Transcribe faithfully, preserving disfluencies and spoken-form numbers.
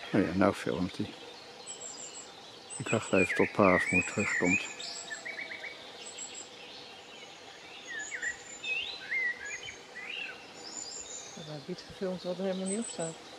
Oh ja, nou filmt hij. Ik wacht even tot Paasmoed terugkomt. Er wordt iets gefilmd wat er helemaal niet op staat.